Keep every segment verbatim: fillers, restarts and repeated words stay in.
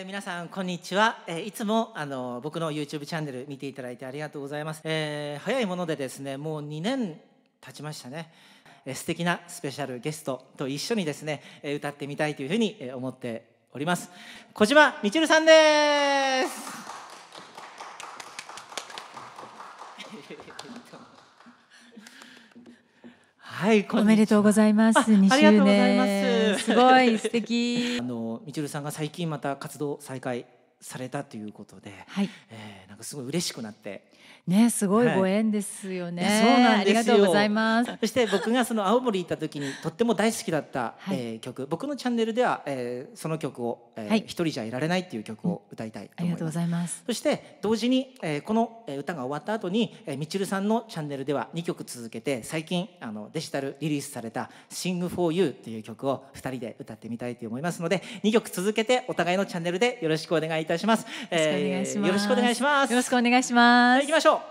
皆さんこんにちは。えー、いつもあの僕の YouTube チャンネル見ていただいてありがとうございます。えー、早いものでですね、もうにねん経ちましたね。えー、素敵なスペシャルゲストと一緒にですね、えー、歌ってみたいというふうに思っております。小島みちるさんです。はい、 おめでとうございます。にしゅうねん。すごい素敵。 あのみちるさんが最近また活動再開されたということで、はい、えー、なんかすごい嬉しくなって。 ね、すごいご縁ですよね。はい、 そうなんですよ。 ありがとうございます。 そして僕がその青森行った時にとっても大好きだった、はい、えー、曲、僕のチャンネルでは、えー、その曲を、えーはい、一人じゃいられないっていう曲を歌いたいと思います。うん、ありがとうございます。そして同時に、えー、この歌が終わった後に、えー、みちるさんのチャンネルではにきょく続けて最近あのデジタルリリースされた Sing for You という曲をふたりで歌ってみたいと思いますので、にきょく続けてお互いのチャンネルでよろしくお願いいたします。よろしくお願いします。 よろしくお願いします。 はい、行きましょう。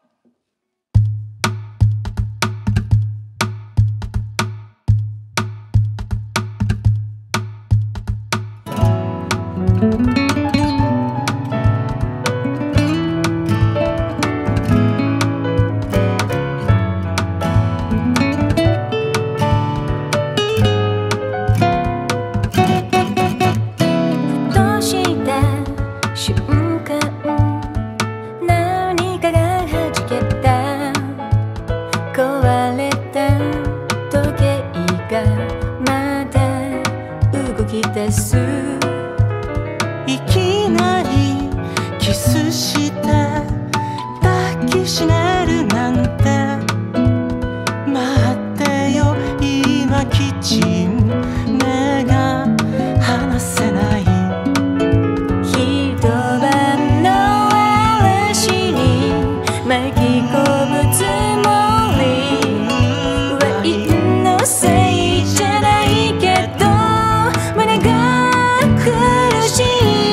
いきなりキスして抱きしめるなんて、待ってよ今キッチン、目が離せない。 一晩の嵐に巻き込むつもり、ワインのせいじゃないけど胸が苦し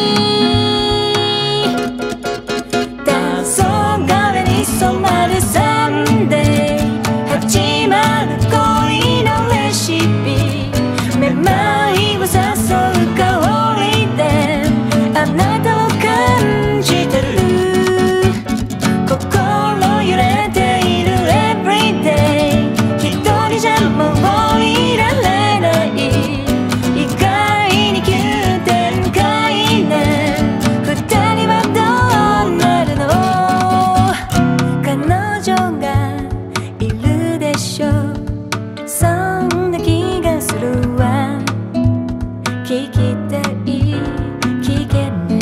い。黄昏に染まるサンデー、始まる恋のレシピ、めまいを誘う香りであなたを感じてる。心揺れている Everyday、 一人じゃもういられない。意外に急展開ね。二人はどうなるの。彼女がいるでしょう、そんな気がするわ。聞きたい聞けない、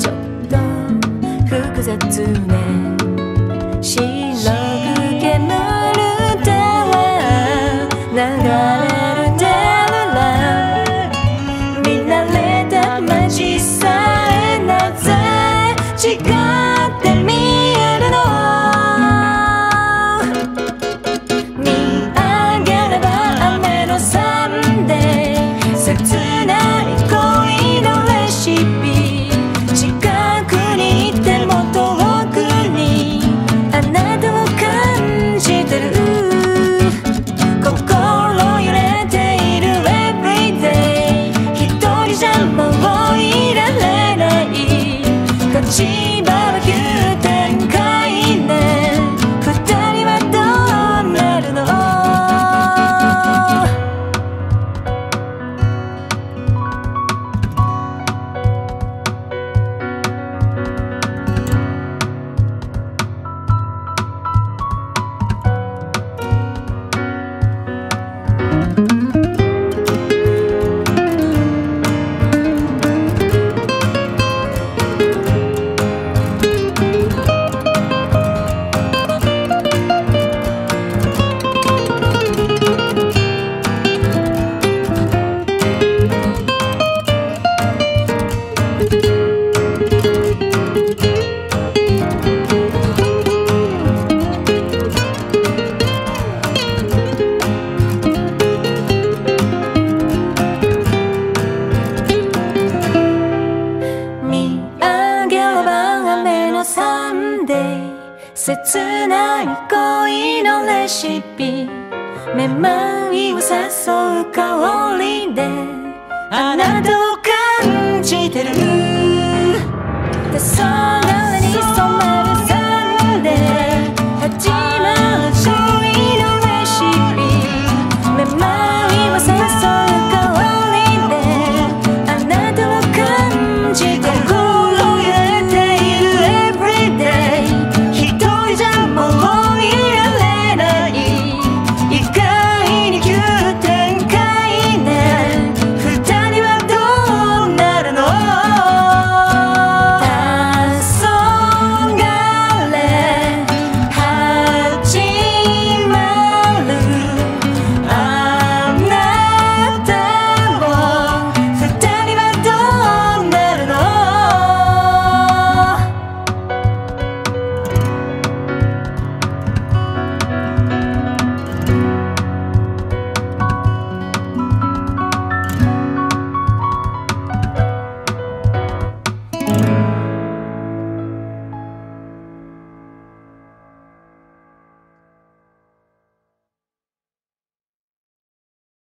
ちょっと複雑ね。白く煙る手は流れる手は見慣れた街さえなぜ違って見えるの。見上げれば雨のサンデー、切ない恋のレシピ、近くにいても遠くにあなたを感じてる。心揺れている Everyday、 一人じゃもういられない。立場は急展開ね。二人はどうなるの。見上げれば雨のサンデー、切ない恋のレシピ、めまいを誘う香りであなたを感じてる。 黄昏